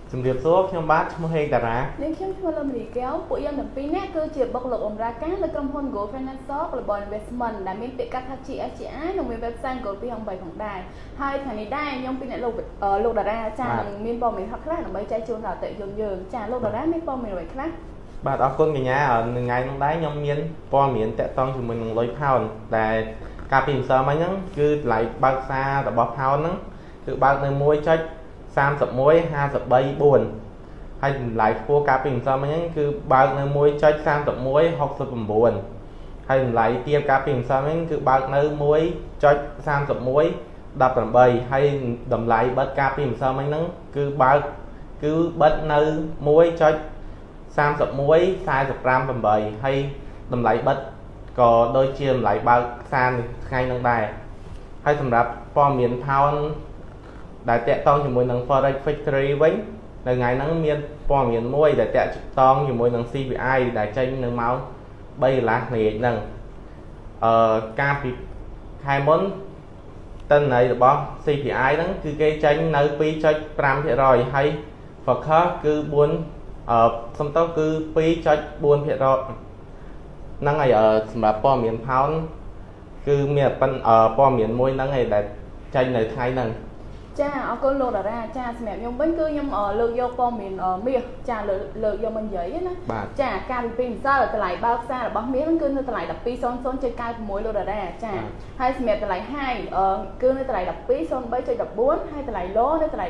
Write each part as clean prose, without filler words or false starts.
ជំរាបសួរខ្ញុំបាទឈ្មោះហេងតារានេះខ្ញុំឈ្មោះលឹមរីកែវពួកយើងទាំងពីរនាក់គឺជាបុគ្គលិកបម្រើការនៅក្រុមហ៊ុន Go Financial Global Investment ដែលមានពាក្យកាត់ថា GSCI និងមាន website Go 228ផងដែរហើយថ្ងៃនេះដែរខ្ញុំពីអ្នកលោកតារាចានឹងមានព័ត៌មានខ្លះដើម្បីចែកជូនដល់អតិថិជនយើងចាលោកតារាមានព័ត៌មានអ្វីខ្លះបាទអរគុណកញ្ញាថ្ងៃនេះដែរខ្ញុំមានព័ត៌មានតាក់ទងជាមួយនឹងលុយផោនដែលកាលពីម្សិលមិញហ្នឹងគឺតម្លៃបើកសាររបស់ផោនហ្នឹងគឺបើកនៅ1.3153.4ហើយតម្លៃខ្ពស់កាលពីម្សិលមិញហ្នឹងគឺបើកនៅ1.3169ហើយតម្លៃទាបកាលពីម្សិលមិញគឺបើកនៅ1.3118ហើយតម្លៃបិទកាលពីម្សិលមិញហ្នឹងគឺបិទនៅ1.3145.8ហើយតម្លៃបិទក៏ដូចជាតម្លៃបើកសារថ្ងៃហ្នឹងដែរហើយសម្រាប់ព័ត៌មានផោនដែលតាក់ទងជាមួយនឹង Forex Factory វិញនៅថ្ងៃហ្នឹងមានព័ត៌មានមួយដែលតាក់ទងជាមួយនឹង CPI ដែលចេញនៅម៉ោង3កន្លះល្ងាចហ្នឹងកាលពីខែមុនទិន្នន័យរបស់ CPI ហ្នឹងគឺគេចេញនៅ 2.5% ហើយ Focus គឺសំដៅគឺ 2.4% ហ្នឹងហើយសម្រាប់ព័ត៌មានផោនគឺមានព័ត៌មានមួយហ្នឹងឯងដែលចេញនៅថ្ងៃហ្នឹងចាអរគុណលោកតារាចាសម្រាប់ខ្ញុំវិញគឺខ្ញុំលើកយកព័ត៌មានមាសចាលើកយកមកនិយាយណាចាកាលពីម្សិលតម្លៃបើកសាររបស់មាសហ្នឹងគឺនៅតម្លៃ1200.96លោកតារាចាហើយសម្រាប់តម្លៃ high គឺនៅតម្លៃ1203.14ហើយតម្លៃ low នៅតម្លៃ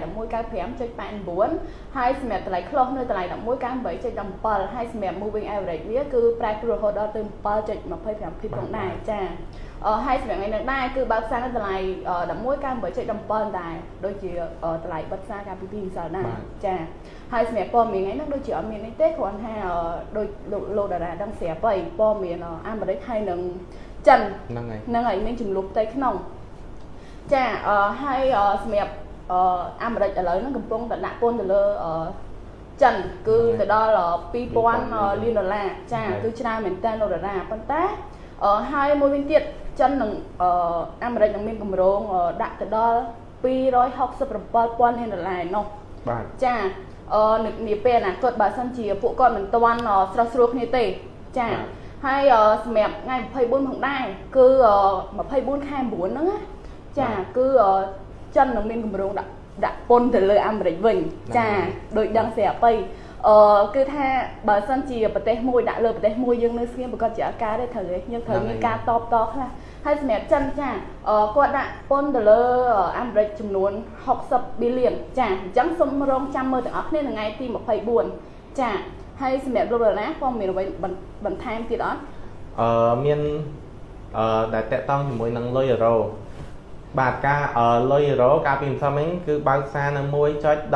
1195.89ហើយសម្រាប់តម្លៃ close នៅតម្លៃ1198.17ហើយសម្រាប់ moving average វាគឺប្រែប្រួលរហូតដល់ទៅ 7.25 ពីផងដែរចាហើយសម្រាប់ថ្ងៃនេះដែរគឺបើកសារនៅតម្លៃ1198.17ដែរដូចជាតម្លៃបិទសារកាលពី2ម្សិលដែរចាហើយសម្រាប់ព័ត៌មានថ្ងៃនេះដូចជាអត់មាននេះទេគ្រាន់ថាដូចលោកតារាដឹងស្រាប់ហើយព័ត៌មានអាមេរិកហើយនឹងចិនហ្នឹងហើយមានចំនួនផ្ទៃក្នុងចាហើយសម្រាប់អាមេរិកឥឡូវហ្នឹងកំពុងតែដាក់ពន្ធទៅលើចិនគឺទៅដល់2000លានដុល្លារចាគឺច្រើនមែនតើលោកតារាប៉ុន្តែហើយមួយវិញទៀតចិននិងអាមេរិកនឹងមានគម្រោងដាក់ទៅដល់267,000លានដុល្លារនោះបាទចានាពេលអនាគតបើសិនជាពួកគាត់មិនទាន់ស្រស់ស្រួលគ្នាទេចាហើយសម្រាប់ថ្ងៃ24ផងដែរគឺ24ខែ9ហ្នឹងណាចាគឺចិននឹងមានគម្រោងដាក់ពន្ធទៅលើអាមេរិកវិញចាដោយដឹងស្រាប់ហើយគឺថាបើសិនជាប្រទេសមួយដាក់លើប្រទេសមួយយើងនៅស្ងៀមប្រកាសជាអាការទេត្រូវយើងត្រូវមានការតបតខ្លះហើយសម្រាប់ចិនចាគាត់ដាក់ពន្ធទៅលើអាមេរិកចំនួន60 billion ចាអញ្ចឹងសូមរងចាំមើលទាំងអស់គ្នានៅថ្ងៃទី24ចាហើយសម្រាប់លោកតារាក៏មានអ្វីបន្ថែមទៀតអត់មានដែលតាក់ទងជាមួយនឹងលុយអឺរ៉ូបាទការលុយអឺរ៉ូកាលពីម្សិលមិញគឺបើកសារនៅ 1.1683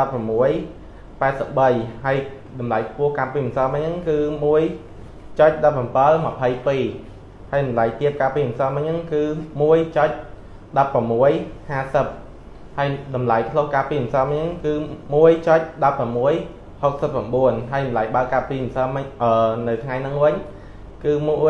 ហើយតម្លៃខ្ពស់កាលពីម្សិលមិញហ្នឹងគឺ 1.1722 ហើយតម្លៃទាបកាលពីម្សិលមិញហ្នឹងគឺ 1.1650 ហើយតម្លៃខ្លុះកាលពីម្សិលមិញហ្នឹងគឺ 1.1669 ហើយតម្លៃបើកកាលពីម្សិលមិញនៅថ្ងៃហ្នឹងវិញគឺ 1.1669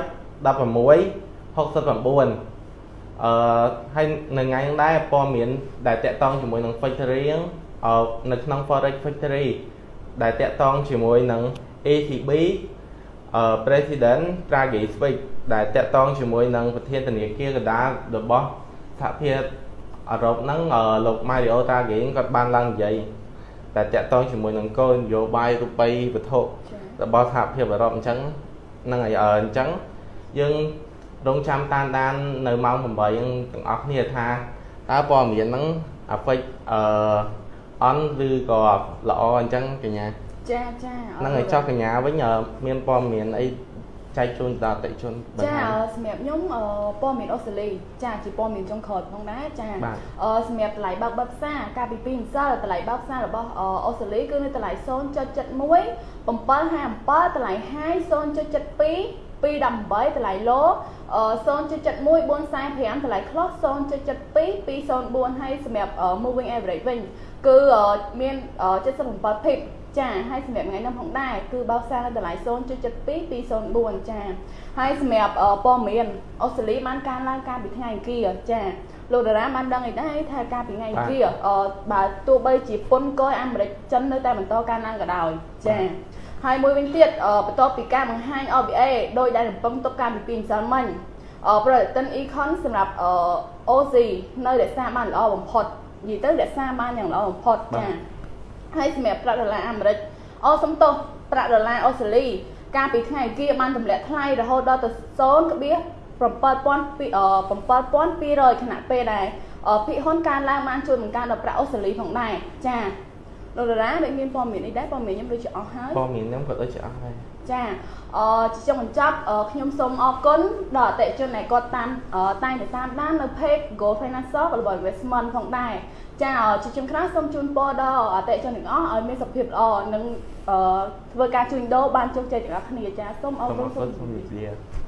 ហើយនៅថ្ងៃហ្នឹងដែរព័ត៌មានដែលតាក់ទងជាមួយនឹង Factory ហ្នឹងនៅក្នុង Forex Factory ដែលតាក់ទងជាមួយនឹង ECB President Draghi Speak ដែលតាក់ទងជាមួយនឹងប្រធានធនាគារកណ្ដាលរបស់សហភាពអឺរ៉ុបហ្នឹងលោក Mario Draghi គាត់បានឡើងនិយាយតែតាក់ទងជាមួយនឹងគោលនយោបាយរូបិយវត្ថុរបស់សហភាពអឺរ៉ុបអញ្ចឹងហ្នឹងហើយអញ្ចឹងយើងរងចាំតាមដាននៅម៉ោង8ហ្នឹងទាំងអស់គ្នាថាតើព័ត៌មានហ្នឹង affect អន់ឬក៏ល្អអញ្ចឹងកញ្ញាចាហ្នឹងហើយចោះកញ្ញាវិញមានព័ត៌មានអីចែកជូនដល់អតិថិជនបន្ថែមចាសម្រាប់ខ្ញុំព័ត៌មានអូស្ត្រាលីចាជាព័ត៌មានចុងក្រោយផងដែរចាសម្រាប់តម្លៃបើកផ្សារកាលពី2ម្សិលតម្លៃបើកផ្សាររបស់អូស្ត្រាលីគឺនៅតម្លៃ 0.71 757តម្លៃ high 0.72 218តម្លៃ low 0.71 445តម្លៃ close 0.72 204ហើយសម្រាប់ moving average វិញគឺមាន77 pip ចាហើយសម្រាប់ថ្ងៃនេះផងដែរគឺបោកសារនៅតម្លៃ 0.72 204 ចាហើយសម្រាប់ព័ត៌មានអូស្ត្រាលីបានកើនឡើងកាលពីថ្ងៃអង្គារចាលោកតារាបានដឹងអីដែរថាកាលពីថ្ងៃអង្គារបើទោះបីជាពន្ធគយអាមេរិកចិននៅតែបន្តកើនឡើងក៏ដោយចាហើយមួយវិញទៀតបន្ទាប់ពីការបង្ហាញ OBA ដោយដែលរំពឹងទុកកាលពី2ម្សិលមិញប្រតិទិន Econ សម្រាប់OZ នៅរក្សាបានល្អបំផុតនិយាយទៅរក្សាបានយ៉ាងល្អបំផុតចាហើយសម្រាប់ប្រាក់ដុល្លារអាមេរិកសំទោសប្រាក់ដុល្លារអូស្ត្រាលីកាលពីថ្ងៃអង្គារបានទម្លាក់ថ្លៃរហូតដល់ទៅ 0.7200 ខណៈពេលដែរភាគហ៊ុនកើនឡើងបានជួយបង្កើនដល់ប្រាក់អូស្ត្រាលីផងដែរចាលោកតារាដូចមានព័ត៌មាននេះដែរព័ត៌មានខ្ញុំដូចជាអស់ហើយព័ត៌មានខ្ញុំក៏ដូចជាអស់ហើយចាជាចុងបញ្ចប់ខ្ញុំសូមអរគុណដល់អតិថិជនដែលគាត់តែងតែតាមដាននៅ page Gold Financial របស់ Investment ផងដែរចាជាជំរាបសូមជូនពរដល់អតិថិជនទាំងអស់ឲ្យមានសុខភាពល្អនិងធ្វើការជួញដូរបានជោគជ័យទាំងអស់គ្នាចាសូមអរគុណសូមជម្រាបលា